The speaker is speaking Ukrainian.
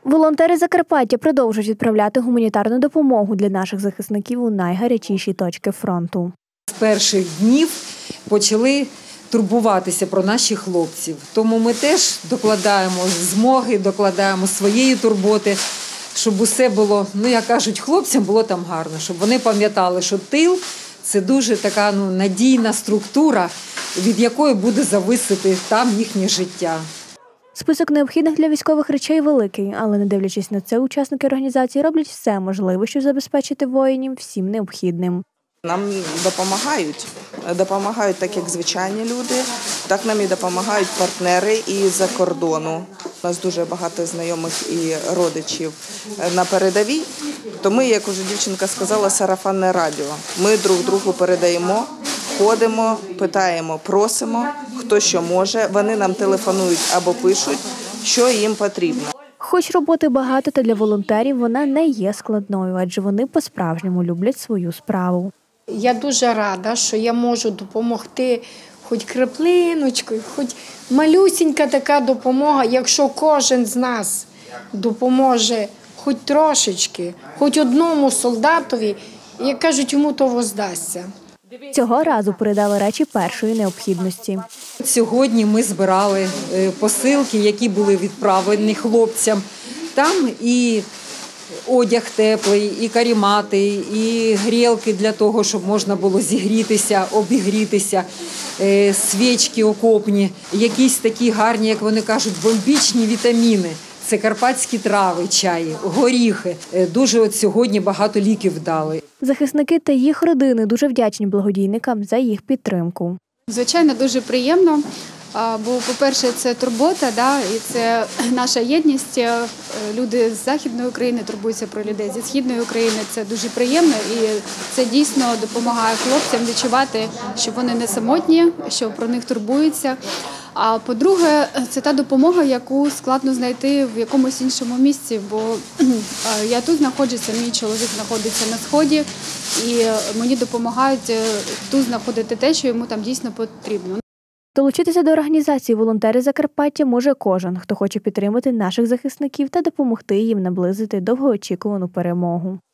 Волонтери Закарпаття продовжують відправляти гуманітарну допомогу для наших захисників у найгарячіші точки фронту. З перших днів почали турбуватися про наших хлопців. Тому ми теж докладаємо змоги, докладаємо своєї турботи, щоб усе було, як кажуть, хлопцям було там гарно, щоб вони пам'ятали, що тил – це дуже така надійна структура, від якої буде зависити там їхнє життя. Список необхідних для військових речей великий, але не дивлячись на це, учасники організації роблять все можливе, щоб забезпечити воїнів всім необхідним. Нам допомагають так як звичайні люди, так нам і допомагають партнери із-за кордону. У нас дуже багато знайомих і родичів на передовій, то ми, як уже дівчинка сказала, сарафанне радіо. Ми друг другу передаємо, ходимо, питаємо, просимо, хто що може. Вони нам телефонують або пишуть, що їм потрібно. Хоч роботи багато, та для волонтерів вона не є складною, адже вони по-справжньому люблять свою справу. Я дуже рада, що я можу допомогти хоч краплиночкою, хоч малюсінька така допомога, якщо кожен з нас допоможе хоч трошечки, хоч одному солдатові, як кажуть, йому то воздасться. Цього разу передали речі першої необхідності. Сьогодні ми збирали посилки, які були відправлені хлопцям. Там і одяг теплий, і каремати, і грілки для того, щоб можна було зігрітися, обігрітися, свічки окопні, якісь такі гарні, як вони кажуть, бомбічні вітаміни. Це карпатські трави, чаї, горіхи. Дуже сьогодні багато ліків дали. Захисники та їх родини дуже вдячні благодійникам за їх підтримку. Звичайно, дуже приємно, бо, по-перше, це турбота, і це наша єдність. Люди з Західної України турбуються про людей зі Східної України. Це дуже приємно і це дійсно допомагає хлопцям відчувати, що вони не самотні, що про них турбуються. А по-друге, це та допомога, яку складно знайти в якомусь іншому місці, бо я тут знаходжуся, мій чоловік знаходиться на Сході, і мені допомагають тут знаходити те, що йому там дійсно потрібно. Долучитися до організації «Волонтери Закарпаття» може кожен, хто хоче підтримати наших захисників та допомогти їм наблизити довгоочікувану перемогу.